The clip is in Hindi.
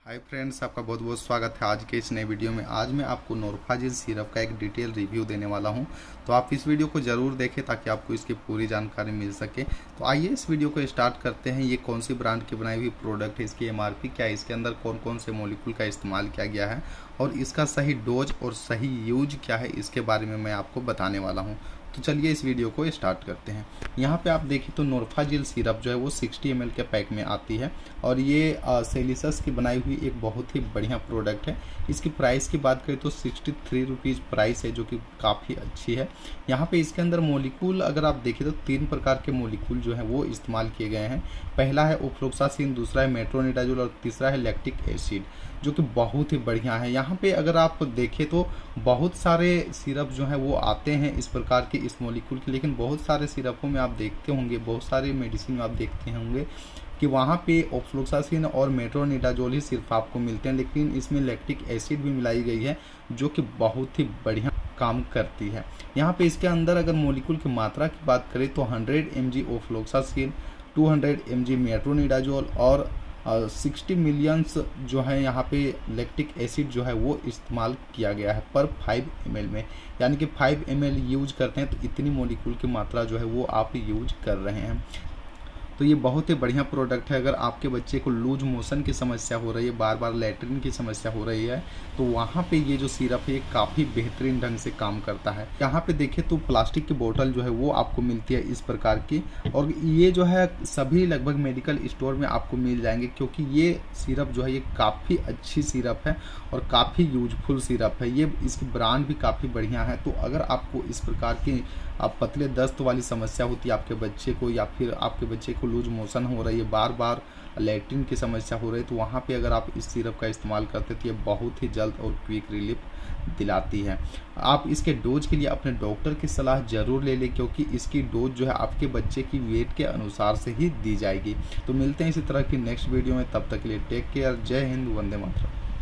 हाय फ्रेंड्स, आपका बहुत बहुत स्वागत है आज के इस नए वीडियो में। आज मैं आपको नोरफाजिल सिरप का एक डिटेल रिव्यू देने वाला हूं, तो आप इस वीडियो को ज़रूर देखें ताकि आपको इसकी पूरी जानकारी मिल सके। तो आइए इस वीडियो को स्टार्ट करते हैं। ये कौन सी ब्रांड की बनाई हुई प्रोडक्ट है, इसकी एमआरपी क्या है, इसके अंदर कौन कौन से मॉलिक्यूल का इस्तेमाल किया गया है और इसका सही डोज और सही यूज क्या है, इसके बारे में मैं आपको बताने वाला हूँ। तो चलिए इस वीडियो को स्टार्ट करते हैं। यहाँ पे आप देखें तो नोरफाजिल सिरप जो है वो 60 ml के पैक में आती है और ये सेलिसस की बनाई हुई एक बहुत ही बढ़िया प्रोडक्ट है। इसकी प्राइस की बात करें तो 63 रुपीज़ प्राइस है, जो कि काफ़ी अच्छी है। यहाँ पे इसके अंदर मोलिक्यूल अगर आप देखें तो 3 प्रकार के मोलिक्यूल जो है वो इस्तेमाल किए गए हैं। पहला है ओफ्लोक्सासिन, दूसरा है मेट्रोनिडाजोल और तीसरा है लैक्टिक एसिड, जो कि बहुत ही बढ़िया है। यहाँ पे अगर आप देखें तो बहुत सारे सिरप जो हैं वो आते हैं इस प्रकार के इस मॉलिक्यूल के, लेकिन बहुत सारे सिरपों में आप देखते होंगे, बहुत सारे मेडिसिन में आप देखते होंगे कि वहाँ पे ओफ्लोक्सासिन और मेट्रोनिडाजोल ही सिर्फ आपको मिलते हैं, लेकिन इसमें लैक्टिक एसिड भी मिलाई गई है जो कि बहुत ही बढ़िया काम करती है। यहाँ पे इसके अंदर अगर मॉलिक्यूल की मात्रा की बात करें तो 100 mg ओफ्लोक्सासिन, 200 mg मेट्रोनिडाजोल और 60 मिलियंस जो है यहाँ पे लैक्टिक एसिड जो है वो इस्तेमाल किया गया है पर 5 ml में, यानी कि 5 ml यूज करते हैं तो इतनी मॉलिक्यूल की मात्रा जो है वो आप यूज कर रहे हैं। तो ये बहुत ही बढ़िया प्रोडक्ट है। अगर आपके बच्चे को लूज मोशन की समस्या हो रही है, बार बार लैट्रिन की समस्या हो रही है, तो वहाँ पे ये जो सिरप है ये काफ़ी बेहतरीन ढंग से काम करता है। यहाँ पे देखें तो प्लास्टिक की बोतल जो है वो आपको मिलती है इस प्रकार की, और ये जो है सभी लगभग मेडिकल स्टोर में आपको मिल जाएंगे, क्योंकि ये सिरप जो है ये काफ़ी अच्छी सिरप है और काफ़ी यूजफुल सिरप है। ये इसकी ब्रांड भी काफ़ी बढ़िया है। तो अगर आपको इस प्रकार की आप पतले दस्त वाली समस्या होती है आपके बच्चे को, या फिर आपके बच्चे को लूज मोशन हो रही है, बार बार लैट्रिन की समस्या हो रही है, तो वहाँ पे अगर आप इस सिरप का इस्तेमाल करते तो ये बहुत ही जल्द और क्विक रिलीफ दिलाती है। आप इसके डोज के लिए अपने डॉक्टर की सलाह जरूर ले लें, क्योंकि इसकी डोज जो है आपके बच्चे की वेट के अनुसार से ही दी जाएगी। तो मिलते हैं इसी तरह की नेक्स्ट वीडियो में, तब तक के लिए टेक केयर। जय हिंद, वंदे मातरम।